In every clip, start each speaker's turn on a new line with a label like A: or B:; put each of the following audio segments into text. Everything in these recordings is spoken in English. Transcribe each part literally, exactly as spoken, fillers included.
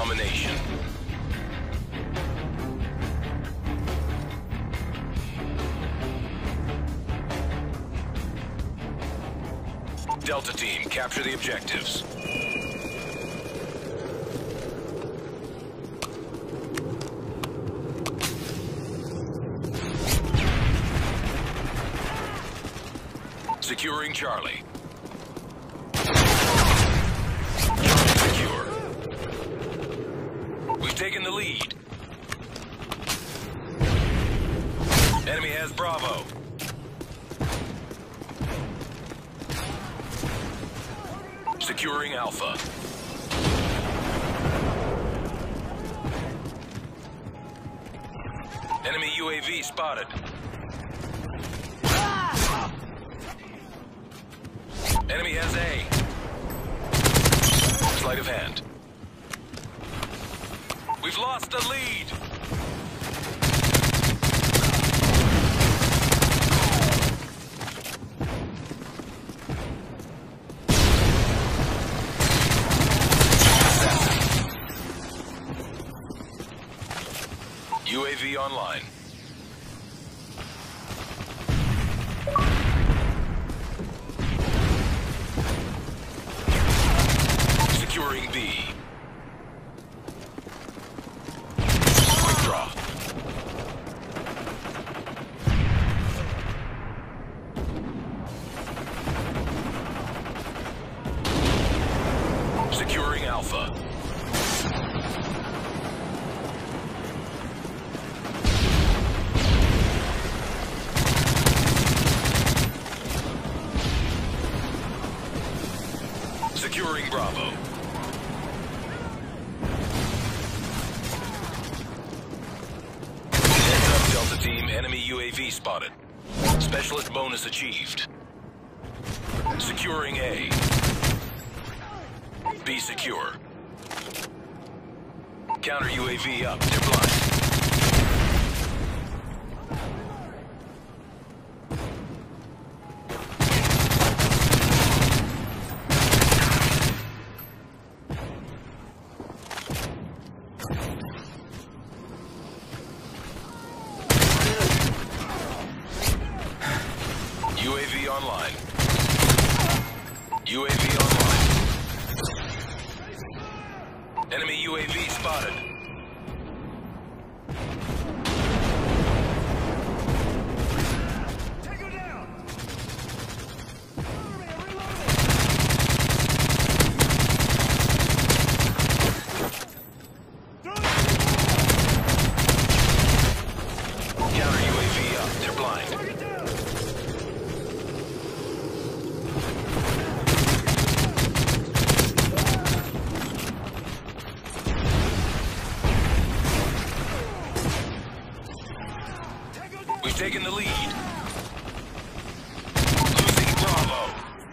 A: domination. Delta Team, capture the objectives. Securing Charlie. Charlie secure. We've taken the lead. Enemy has Bravo. Securing Alpha. Enemy U A V spotted. Enemy has A. Sleight of hand. We've lost the lead. U A V online. Securing B. Quick draw. Securing Alpha. Securing Bravo. Heads up, Delta Team. Enemy U A V spotted. Specialist bonus achieved. Securing A. B secure. Counter U A V up. They're blind. U A V online. U A V online. Enemy U A V spotted.
B: Take her down.
A: Counter U A V up. They're blind. We've taken the lead. Losing Bravo.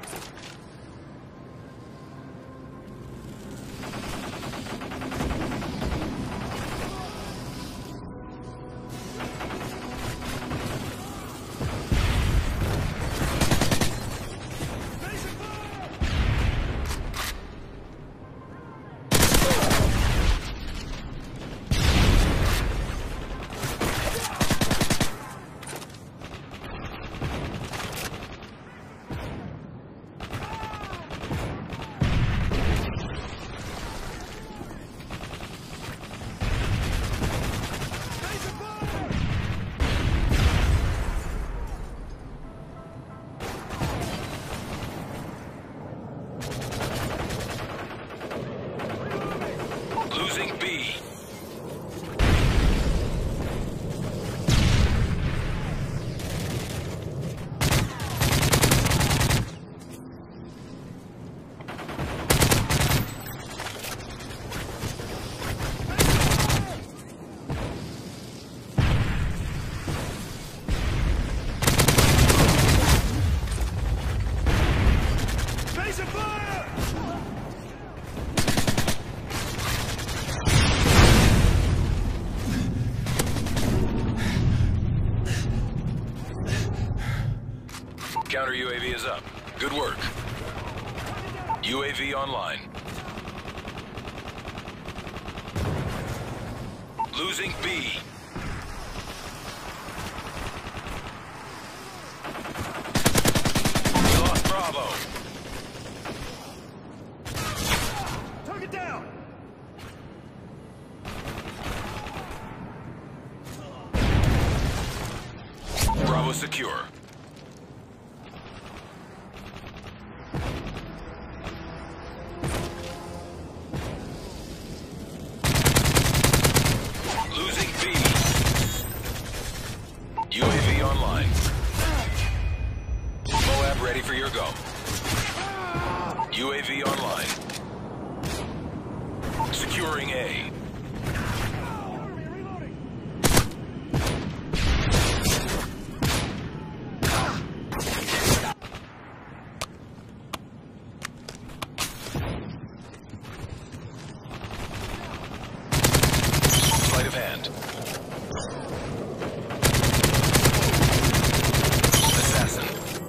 A: Losing B.
B: Basic fire!
A: Counter U A V is up. Good work. U A V online. Losing B. We lost Bravo.
B: Target down!
A: Bravo secure. Losing B. U A V online. Moab ready for your go. U A V online. Securing A. Sleight of hand. Assassin.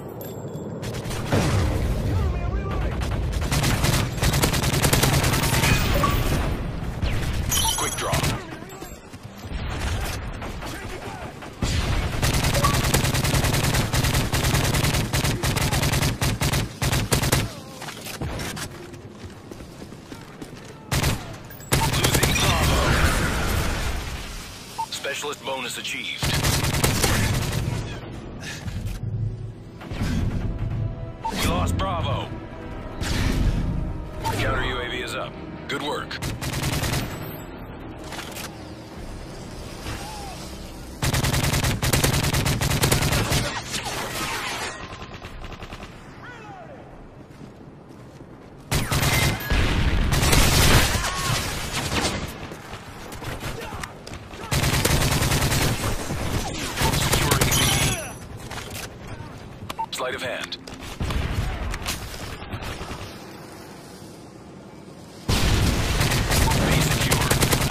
A: Quick draw. Losing Bravo. Specialist bonus achieved. We lost Bravo. Counter U A V is up. Good work. Securing B. Sleight of hand. B secure.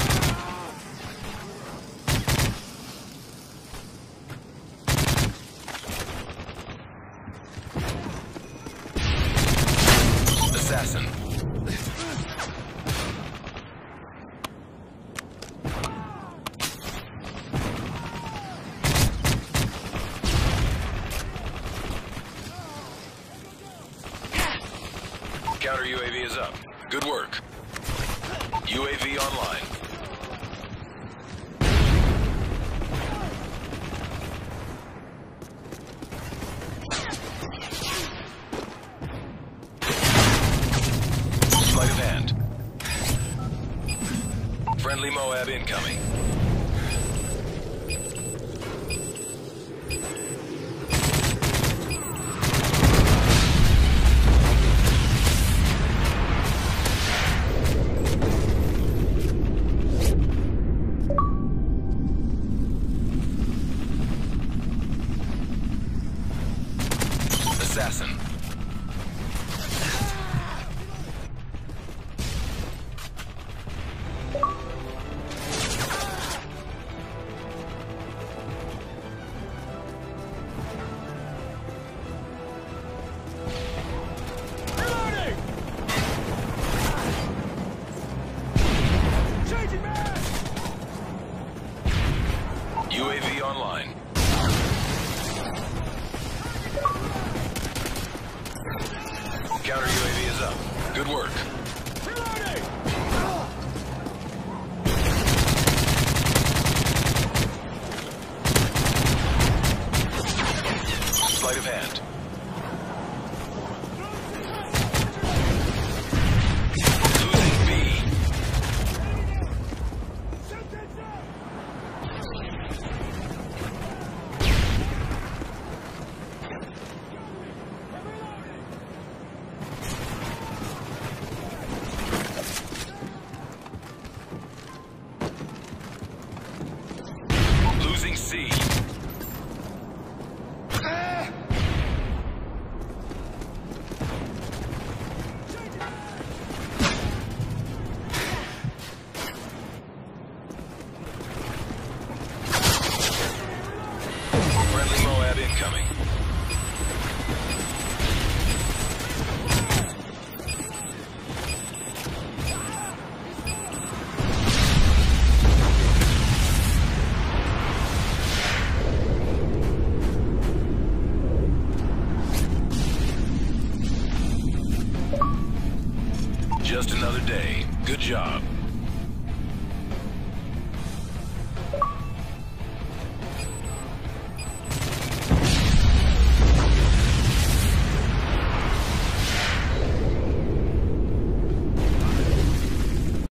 A: Assassin. Counter U A V is up. Good work. U A V online. Sleight of hand. Friendly Moab incoming. Assassin.
B: Reloading! Changing mag!
A: U A V online. Counter U A V is up. Good work.
B: Reloading!
A: Sleight of hand. Losing B.
B: Shoot this up!
A: Losing C. Friendly Moab incoming. just another day. Good job.